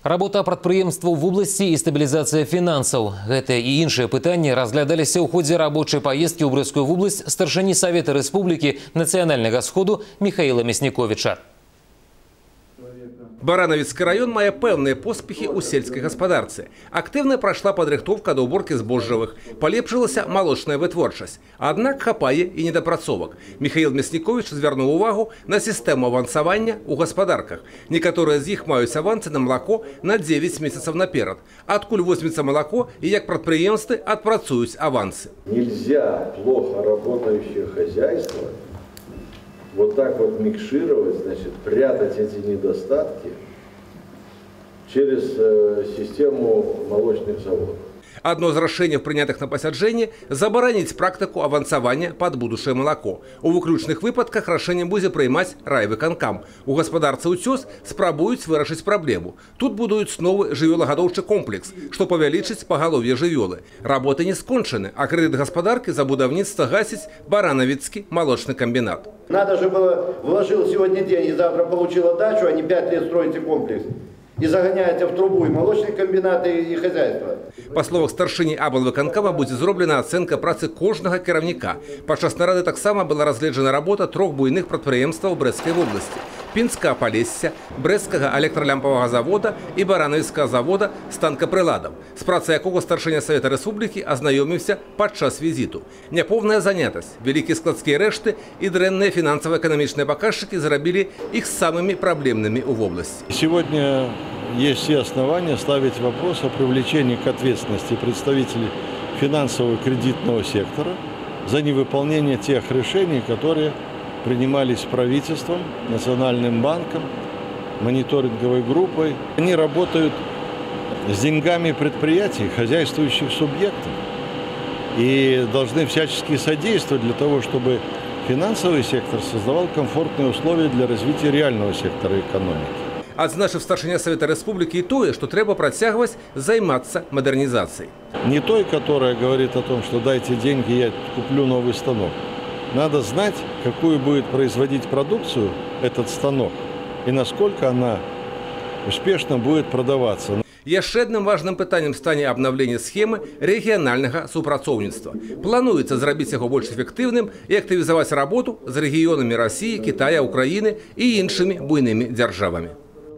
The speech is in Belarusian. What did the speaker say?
Работа прадпрыемстваў в области и стабилизация финансов. Это и іншыя пытанні разглядаліся ў ходзе рабочай поездки ў Брэскую вобласць старшыні Совета Республики Национального сходу Михаила Мясніковіча. Барановіцкі район мае пэўныя поспехи у сельскай гаспадарцы. Актыўна прайшла падрыхтоўка да ўборкі збожжавых, палепшылася малочная вытворчасць. Аднак хапае і недапрацовак. Михаил Мясніковіч звярнуў увагу на сістэму авансавання ў гаспадарках. Некаторыя з іх маюць авансы на малако на 9 месяцаў наперад. Адкуль возьмецца малако і як прадпрыемствы адпрацуюць авансы. Нельзя плохо работающее хозяйство вот так вот микшировать, значит, прятать эти недостатки через систему молочных заводов. Одно з рашэнняў, прынятых на пасяджэнні, забараніць практыку авансавання пад будучае малако. У выключных выпадках рашэнне будзе прыймаць райвыканкам. У гаспадарцы «Уцёс» спрабуюць вырашыць праблему. Тут будуюць новы жывёлагадоўчы комплекс, што павялічыць пагалов'е жывёлы. Работы не скончаны, а крэдыт гаспадаркі за будаўніцтва гасіць Барановіцкі молочный комбинат. Надо же было, вложил сегодня деньги, завтра получил отдачу, а не 5 лет строите комплекс. И загоняете в трубу и молочные комбинаты, и хозяйство. Па словах старшыні аблвыканкама будзе зроблена ацэнка працы кожнага кіраўніка. Падчас нарады таксама была разгледжана работа 3 буйных прадпрыемстваў Брэскай вобласці: Пінскага Палесся, Брэскага электралямпавага завода і Барановіцкага завода станкапрыладаў, з працай якога старшыня Совета Рэспублікі азнаёміўся падчас візіту. Няпоўная занятасць, вялікія складскія рэшты і дрэнныя фінансава-эканамічныя паказчыкі зрабілі іх самымі праблемнымі ў вобласці. Сегодня есть все основания ставить вопрос о привлечении к ответственности представителей финансово-кредитного сектора за невыполнение тех решений, которые принимались правительством, Национальным банком, мониторинговой группой. Они работают с деньгами предприятий, хозяйствующих субъектов, и должны всячески содействовать для того, чтобы финансовый сектор создавал комфортные условия для развития реального сектора экономики. Адзначыў старшыня Совета Республики и тое, что треба працягваць займацца модернизацией. Не той, которая говорит о том, что дайте деньги, я куплю новый станок. Надо знать, какую будет производить продукцию этот станок и насколько она успешно будет продаваться. Яшчэ адным важным пытаннем стане абнаўленне схемы рэгіянальнага супрацоўніцтва. Плануецца зрабіць яго больш эфектыўным і актывізаваць работу з рэгіёнамі России, Китая, Украины і іншымі буйнымі дзяржавамі.